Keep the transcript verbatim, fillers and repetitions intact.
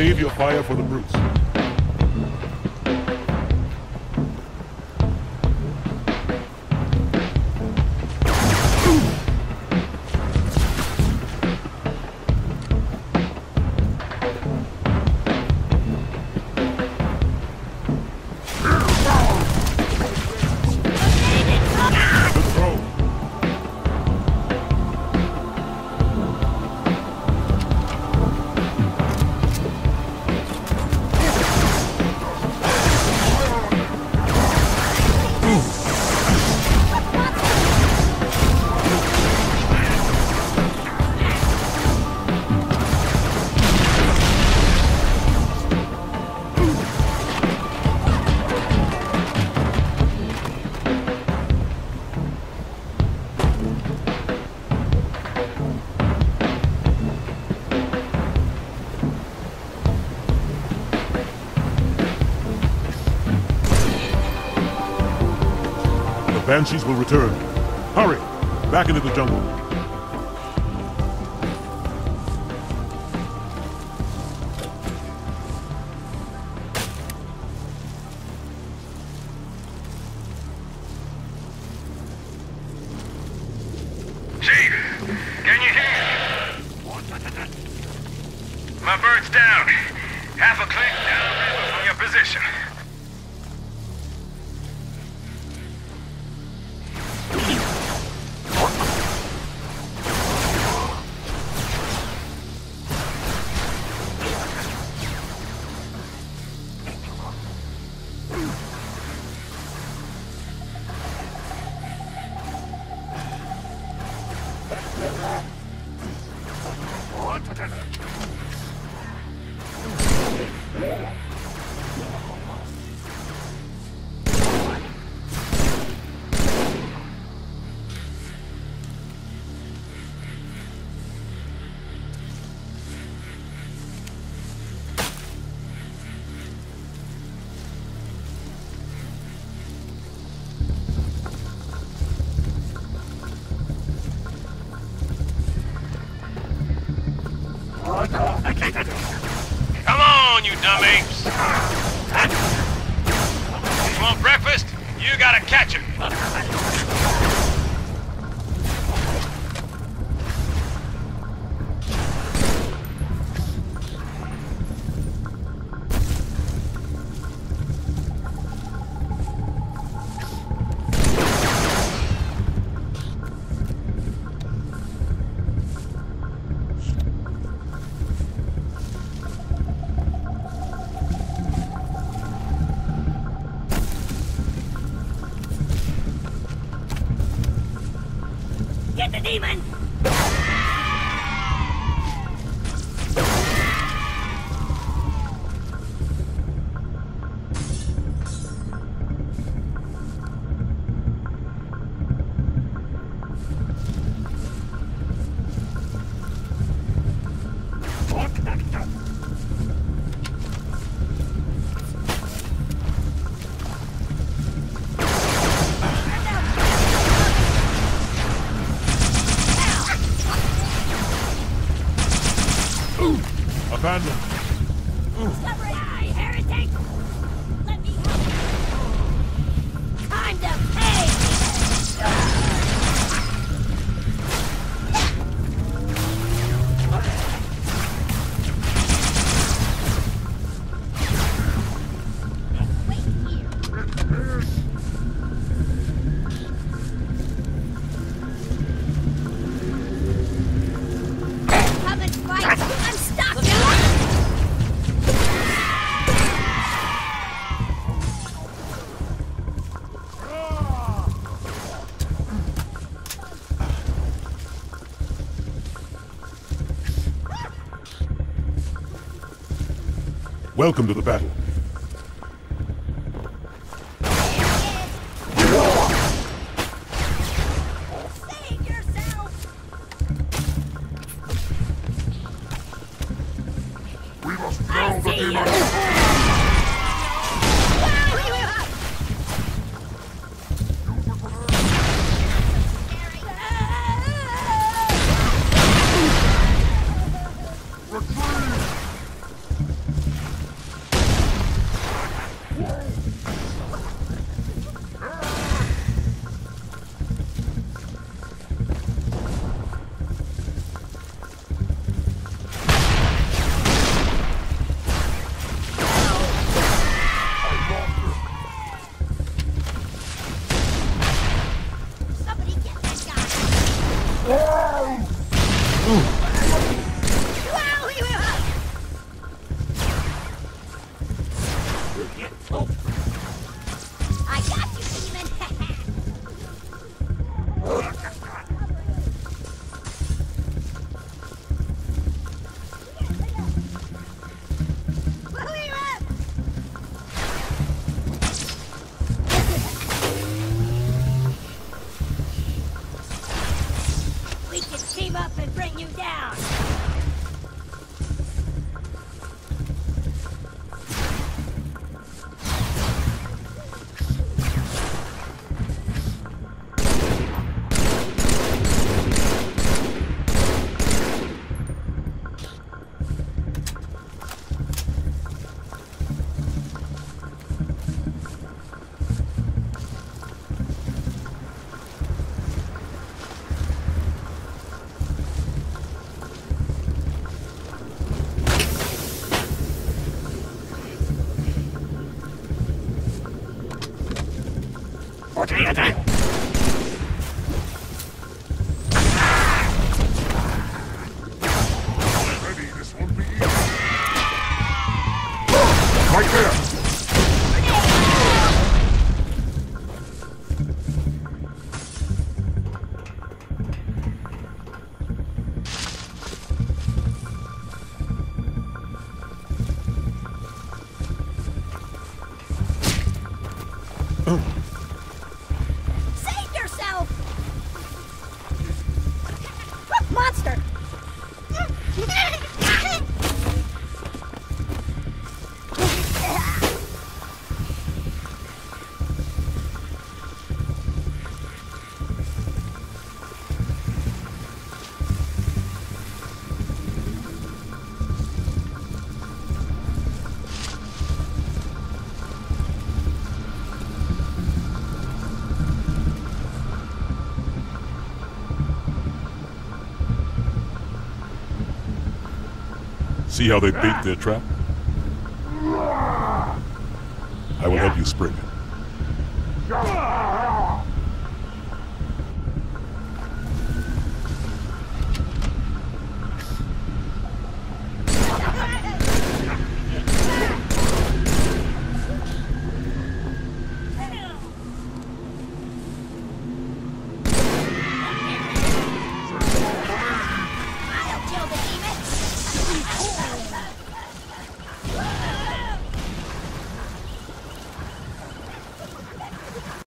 Save your fire for the brutes. Banshees will return. Hurry! Back into the jungle. Chief, can you hear me? My bird's down. Half a click downriver from your position. Come on, you dumb apes! You want breakfast? You gotta catch it! Get the demon! Abandon. Die, heretic! Let me help you. Time to pay! Come and fight! I'm stuck! Welcome to the battle. Save yourself! We must I kill the see you! demon! Scary. Retreat! I got you, demon! We can team up and bring you down! Ready, this won't be easy. Right there! Save yourself! Monster! See how they bait their trap? I will help you spring it.